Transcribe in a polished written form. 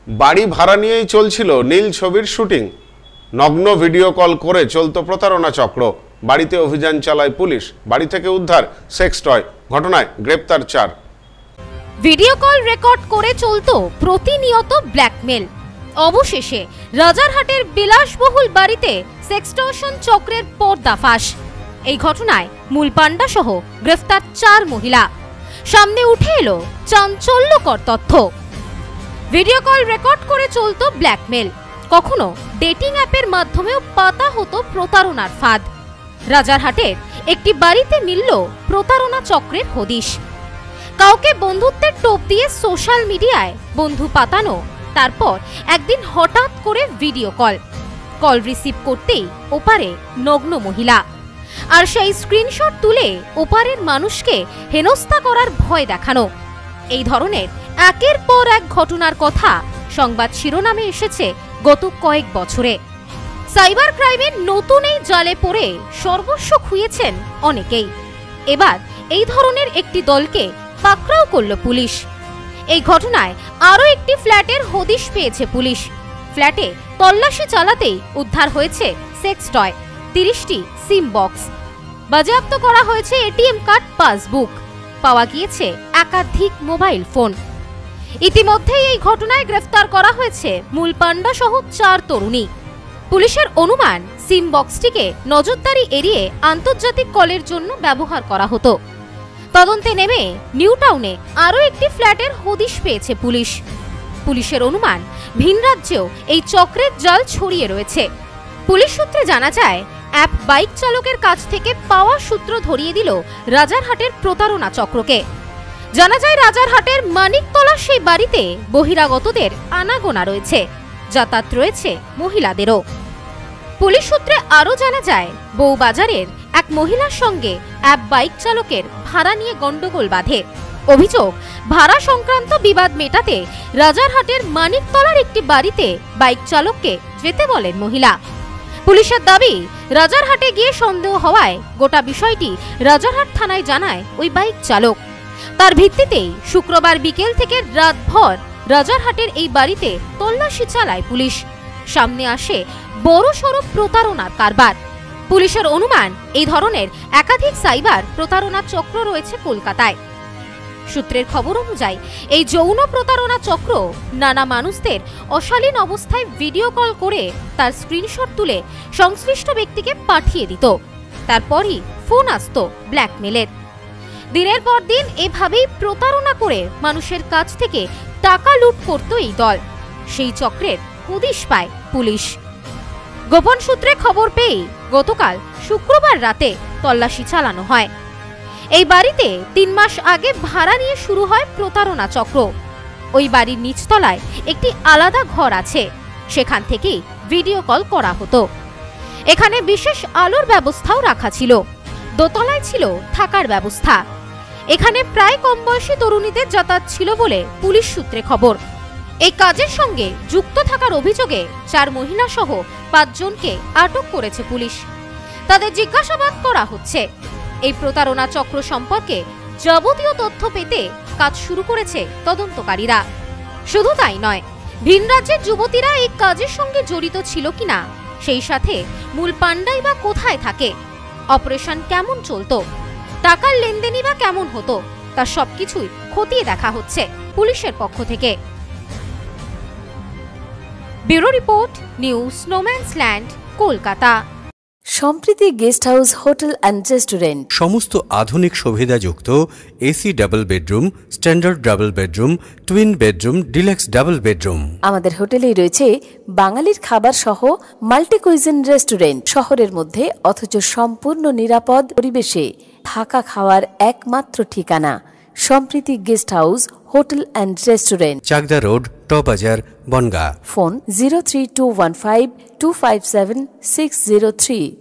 বাড়ি ভাড়া নিয়েই চলছিল নীল ছবির শুটিং। নগ্ন ভিডিও কল করে চলতো প্রতারণা চক্র। বাড়িতে অভিযান চালায় পুলিশ। বাড়ি থেকে উদ্ধার সেক্স টয়। ঘটনায় গ্রেপ্তার 4। ভিডিও কল রেকর্ড করে চলতো প্রতিনিয়ত ব্ল্যাকমেল। অবশেষে রাজারহাটের বিলাসবহুল বাড়িতে সেক্সটর্শন চক্রের পর্দাফাঁস। এই ঘটনায় মূল পাণ্ডা সহ গ্রেফতার 4 মহিলা। সামনে উঠে এলো চাঞ্চল্যকর তথ্য। ভিডিও কল রেকর্ড করে চলতো ব্ল্যাকমেল। কখনো ডেটিং অ্যাপের মাধ্যমেও পাতা হতো প্রতারণার ফাঁদ। রাজারহাটের একটি বাড়িতে মিলল প্রতারণা চক্রের হদিশ। কাউকে বন্ধুত্বের টোপ দিয়ে সোশ্যাল মিডিয়ায় বন্ধু পাতানো, তারপর একদিন হঠাৎ করে ভিডিও কল রিসিভ করতেই ওপারে নগ্ন মহিলা, আর সেই স্ক্রিনশট তুলে ওপারের মানুষকে হেনস্থা করার ভয় দেখানো। এই ধরনের একের পর এক ঘটনার কথা সংবাদ শিরোনামে এসেছে গত কয়েক বছরে। সাইবার ক্রাইমের নতুন এই জালে পড়ে সর্বস্ব খুইয়েছেন অনেকেই। এবার এই ধরনের একটি দলকে পাকড়াও করল পুলিশ। এই ঘটনায় আরও একটি ফ্ল্যাটের হদিশ পেয়েছে পুলিশ। ফ্ল্যাটে তল্লাশি চালাতেই উদ্ধার হয়েছে সেক্স টয়, 30টি সিম বক্স। বাজেয়াপ্ত করা হয়েছে এটিএম কার্ড, পাসবুক। পাওয়া গিয়েছে একাধিক মোবাইল ফোন। ইতিমধ্যেই এই ঘটনায় গ্রেফতার করা হয়েছে মূল পাণ্ডা সহ 4 তরুণী। পুলিশের অনুমান সিম বক্সটিকে নজরদারি এড়িয়ে আন্তর্জাতিক কলের জন্য ব্যবহার করা হতো। তদন্তে নেমে নিউ টাউনে আরও একটি ফ্ল্যাটের হদিশ পেয়েছে পুলিশ। পুলিশের অনুমান ভিন রাজ্যেও এই চক্রের জাল ছড়িয়ে রয়েছে। পুলিশ সূত্রে জানা যায়, অ্যাপ বাইক চালকের কাছ থেকে পাওয়া সূত্র ধরিয়ে দিল রাজারহাটের প্রতারণা চক্রকে। জানা যায়, রাজারহাটের মানিকতলা সেই বাড়িতে বহিরাগতদের আনাগোনা রয়েছে, যাতায়াত রয়েছে মহিলাদেরও। পুলিশ সূত্রে আরও জানা যায়, বউবাজারের এক মহিলার সঙ্গে অ্যাপ বাইক চালকের ভাড়া নিয়ে গন্ডগোল বাঁধে। অভিযোগ, ভাড়া সংক্রান্ত বিবাদ মেটাতে রাজারহাটের মানিকতলার একটি বাড়িতে বাইক চালককে যেতে বলেন মহিলা। পুলিশের দাবি, রাজারহাটে গিয়ে সন্দেহ হওয়ায় গোটা বিষয়টি রাজারহাট থানায় জানায় ওই বাইক চালক। তার ভিত্তিতেই শুক্রবার বিকেল থেকে রাতভর রাজারহাটের এই বাড়িতে তল্লাশি চালায় পুলিশ। সামনে আসে বড়সড় প্রতারণার কারবার। পুলিশের অনুমান, এই ধরনের একাধিক সাইবার প্রতারণা চক্র রয়েছে কলকাতায়। সূত্রের খবর অনুযায়ী এই যৌন প্রতারণা চক্র নানা মানুষদের অশালীন অবস্থায় ভিডিও কল করে তার স্ক্রিনশট তুলে সংশ্লিষ্ট ব্যক্তিকে পাঠিয়ে দিত। তারপরই ফোন আসতো ব্ল্যাকমেলের। দিনের পর দিন এভাবেই প্রতারণা করে মানুষের কাছ থেকে টাকা লুট করত এই দল। সেই চক্রের হদিশ পায় পুলিশ। গোপন সূত্রে খবর পেয়ে গতকাল শুক্রবার রাতে তল্লাশি চালানো হয়। এই বাড়িতে 3 মাস আগে ভাড়া নিয়ে শুরু হয় প্রতারণা চক্র। ওই বাড়ির নিচতলায় একটি আলাদা ঘর আছে, সেখান থেকেই ভিডিও কল করা হতো। এখানে বিশেষ আলোর ব্যবস্থাও রাখা ছিল। দোতলায় ছিল থাকার ব্যবস্থা। এখানে প্রায় কম বয়সী তরুণীদের যাতায়াত ছিল বলে পুলিশ সূত্রে খবর। এই কাজের সঙ্গে যুক্ত থাকার অভিযোগে 4 মহিলা সহ 5 জনকে আটক করেছে পুলিশ। তাদের জিজ্ঞাসাবাদ করা হচ্ছে। এই প্রতারণা চক্র সম্পর্কে যাবতীয় তথ্য পেতে কাজ শুরু করেছে তদন্তকারীরা। শুধু তাই নয়, ভিন রাজ্যের যুবতীরা এই কাজের সঙ্গে জড়িত ছিল কিনা, সেই সাথে মূল পাণ্ডাই বা কোথায় থাকে, অপারেশন কেমন চলতো, টাকার লেনদেনই বা কেমন হতো, তার সবকিছুই খতিয়ে দেখা হচ্ছে পুলিশের পক্ষ থেকে। Bureau report, news Snowmansland, Kolkata. Sampriti guest house, hotel and restaurant. সমস্ত আধুনিক সুবিধাযুক্ত AC double bedroom, standard double bedroom, twin bedroom, deluxe double bedroom. আমাদের হোটেলেই রয়েছে বাঙালির খাবার সহ মাল্টি কুইজিন রেস্টুরেন্ট। শহরের মধ্যে অথচ সম্পূর্ণ নিরাপদ পরিবেশে থাকা খাওয়ার একমাত্র ঠিকানা Sampriti guest house, hotel and restaurant, Chakdah road, টবাজার, বনগাঁ। ফোন 03215257603।